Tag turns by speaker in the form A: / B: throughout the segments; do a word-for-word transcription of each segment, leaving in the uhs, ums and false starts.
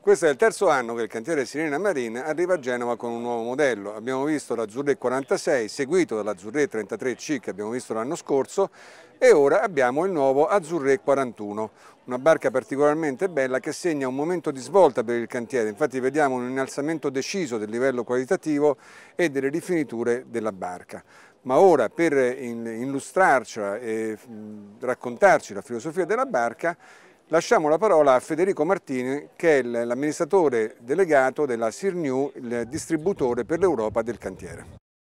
A: Questo è il terzo anno che il cantiere Sirena Marine arriva a Genova con un nuovo modello. Abbiamo visto l'Azzurret quarantasei, seguito dall'Azzurret trentatré C che abbiamo visto l'anno scorso, e ora abbiamo il nuovo Azzurret quarantuno, una barca particolarmente bella che segna un momento di svolta per il cantiere. Infatti vediamo un innalzamento deciso del livello qualitativo e delle rifiniture della barca. Ma ora, per illustrarcela e raccontarci la filosofia della barca, lasciamo la parola a Federico Martini, che è l'amministratore delegato della Sirnew, il distributore per l'Europa del cantiere.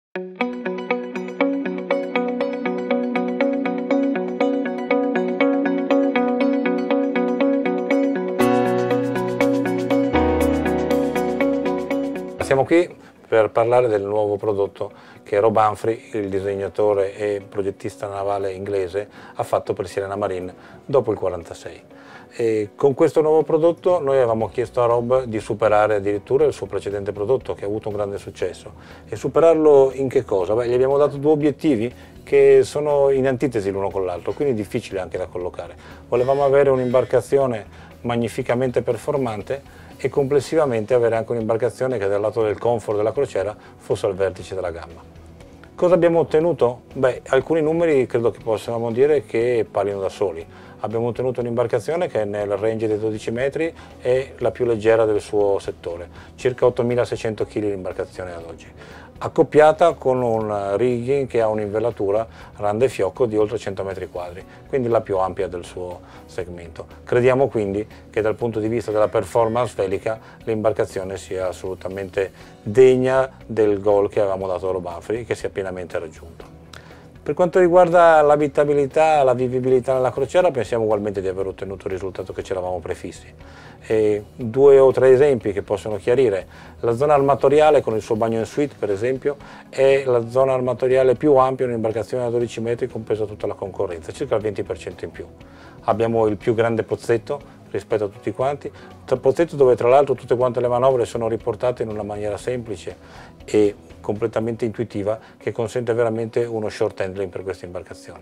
B: Siamo qui per parlare del nuovo prodotto che Rob Humphrey, il disegnatore e progettista navale inglese, ha fatto per Sirena Marine dopo il quarantasei. E con questo nuovo prodotto noi avevamo chiesto a Rob di superare addirittura il suo precedente prodotto, che ha avuto un grande successo. E superarlo in che cosa? Beh, gli abbiamo dato due obiettivi che sono in antitesi l'uno con l'altro, quindi difficili anche da collocare. Volevamo avere un'imbarcazione magnificamente performante e complessivamente avere anche un'imbarcazione che dal lato del comfort della crociera fosse al vertice della gamma. Cosa abbiamo ottenuto? Beh, alcuni numeri credo che possiamo dire che parlino da soli. Abbiamo ottenuto un'imbarcazione che nel range dei dodici metri è la più leggera del suo settore, circa ottomilaseicento chili l'imbarcazione ad oggi, accoppiata con un rigging che ha un'invellatura rande fiocco di oltre cento metri quadri, quindi la più ampia del suo segmento. Crediamo quindi che dal punto di vista della performance velica l'imbarcazione sia assolutamente degna del goal che avevamo dato a Rob Humphrey, che si è pienamente raggiunto. Per quanto riguarda l'abitabilità, la vivibilità nella crociera, pensiamo ugualmente di aver ottenuto il risultato che ci eravamo prefissi. E due o tre esempi che possono chiarire: la zona armatoriale con il suo bagno in suite, per esempio, è la zona armatoriale più ampia in un'imbarcazione da dodici metri, compresa tutta la concorrenza, circa il venti per cento in più. Abbiamo il più grande pozzetto rispetto a tutti quanti, pozzetto dove tra l'altro tutte quante le manovre sono riportate in una maniera semplice e completamente intuitiva, che consente veramente uno short handling per questa imbarcazione.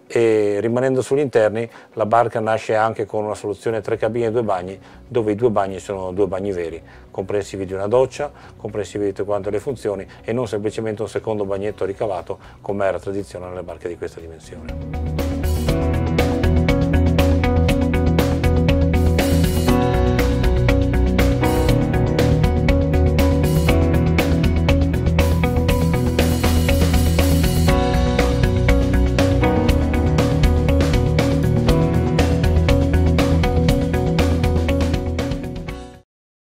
B: E rimanendo sugli interni, la barca nasce anche con una soluzione tre cabine e due bagni, dove i due bagni sono due bagni veri, comprensivi di una doccia, comprensivi di tutte quante le funzioni e non semplicemente un secondo bagnetto ricavato come era tradizione nelle barche di questa dimensione.